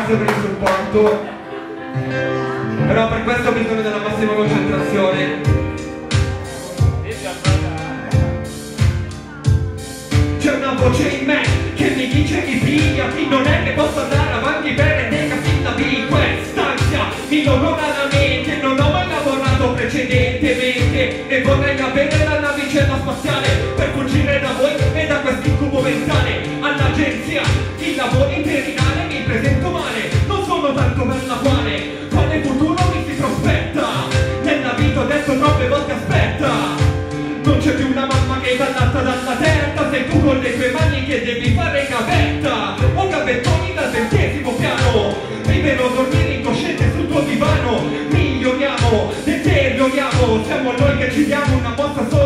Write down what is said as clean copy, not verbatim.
grazie per il supporto, però per questo ho bisogno della massima concentrazione. C'è una voce in me che mi dice mi piglia, chi non è che posso andare avanti per dei sillabi. Quest'ansia mi logora la mente, non ho mai lavorato precedentemente e vorrei avere la navicella spaziale per fuggire da voi e da quest'incubo mentale. All'agenzia il lavoro interinale mi presento male, non sono tanto bella quale futuro mi si prospetta. Nella vita ho detto troppe volte aspetta, non c'è più una mamma che dall'alta dalla testa, sei tu con le tue mani che devi fare gavetta o gavettoni dal 20° piano, vivere dormire incosciente sul tuo divano. Miglioriamo, deterioriamo, siamo noi che ci diamo una mossa